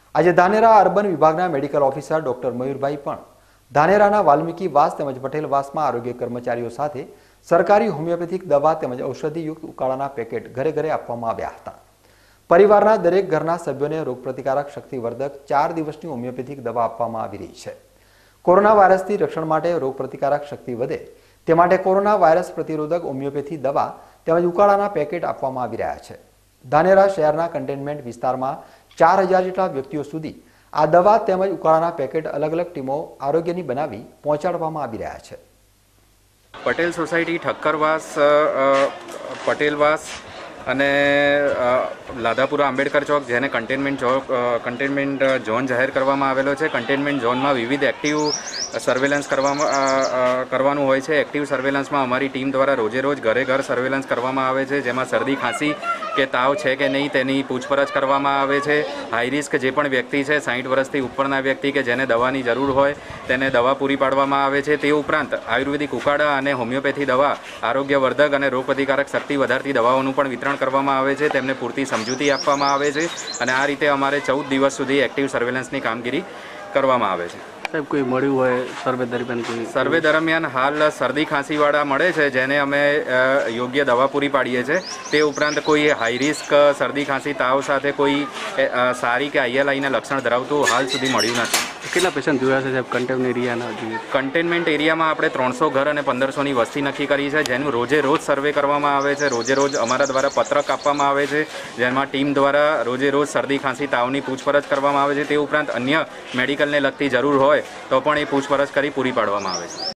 આજે ધાનેરા અર્બન વિભાગના medical officer doctor Mayurbhai પણ ધાનેરાના વાલ્મીકી વાસ તેમજ પટેલ વાસમાં આરોગ્ય કર્મચારીઓ સાથે સરકારી હોમિયોપેથિક દવા તેમજ ઔષધિયુક્ત ઉકાળાના પેકેટ ઘરે ઘરે આપવામાં આવ્યા હતા। પરિવારના દરેક ઘરના સભ્યોને રોગપ્રતિકારક શક્તિવર્ધક 4 દિવસની હોમિયોપેથિક દવા આપવામાં આવી રહી છે। કોરોના વાયરસથી રક્ષણ માટે રોગપ્રતિકારક શક્તિ વધે તે માટે કોરોના વાયરસ પ્રતિરોધક હોમિયોપેથી દવા તેમજ ઉકાળાના પેકેટ આપવામાં આવી રહ્યા છે। ધાનેરા શહેરના કન્ટેનમેન્ટ વિસ્તારમાં 4000 જેટલા વ્યક્તિઓ સુધી આ દવા તેમજ ઉકાળાના પેકેટ અલગ અલગ ટીમો આરોગ્યની બનાવી પહોંચાડવામાં આવી રહ્યા છે। પટેલ સોસાયટી ઠક્કરવાસ, પટેલવાસ અને લાધાપુરા આંબેડકર ચોક, જેને કન્ટેનમેન્ટ ઝોન જાહેર કરવામાં આવેલો છે। કન્ટેનમેન્ટ ઝોનમાં વિવિધ એક્ટિવ સર્વેલન્સ કરવાનું હોય છે। એક્ટિવ સર્વેલન્સમાં અમારી ટીમ દ્વારા રોજે રોજ ઘરે ઘર સર્વેલન્સ કરવામાં આવે છે, જેમાં શરદી ખાંસી કે તાવ છે કે નહીં તેની પૂછપરછ કરવામાં આવે છે। હાઈ રિસ્ક જે પણ વ્યક્તિ છે, 60 વર્ષથી ઉપરના વ્યક્તિ કે જેને દવાની જરૂર હોય તેને દવા પૂરી પાડવામાં આવે છે। તે ઉપરાંત આયુર્વેદિક ઉકાળા અને હોમિયોપેથી દવા, આરોગ્યવર્ધક અને રોગપ્રતિકારક શક્તિ વધારતી દવાઓનું પણ વિતરણ કરવામાં આવે છે। તેમને પૂરતી સમજૂતી આપવામાં આવે છે અને આ રીતે અમારે 14 દિવસ સુધી એક્ટિવ સર્વેલન્સની કામગીરી કરવામાં આવે છે। સાહેબ, કોઈ મળ્યું હોય સર્વે દરમિયાન? સર્વે દરમિયાન હાલ શરદી ખાંસીવાળા મળે છે, જેને અમે યોગ્ય દવા પૂરી પાડીએ છીએ। તે ઉપરાંત કોઈ હાઈ રિસ્ક શરદી ખાંસી તાવ સાથે કોઈ સારી કે ILIના લક્ષણ ધરાવતું હાલ સુધી મળ્યું નથી। કેટલા પેશન્ટ જોયા છે સાહેબ કન્ટેનમેન્ટ એરિયાના? કન્ટેનમેન્ટ એરિયામાં આપણે 300 ઘર અને 1500ની વસ્તી નક્કી કરી છે, જેનું રોજે રોજ સર્વે કરવામાં આવે છે। રોજે રોજ અમારા દ્વારા પત્રક આપવામાં આવે છે, જેમાં ટીમ દ્વારા રોજે રોજ શરદી ખાંસી તાવની પૂછપરછ કરવામાં આવે છે। તે ઉપરાંત અન્ય મેડિકલને લગતી જરૂર હોય તો પણ એ પૂછપરછ કરી પૂરી પાડવામાં આવે છે।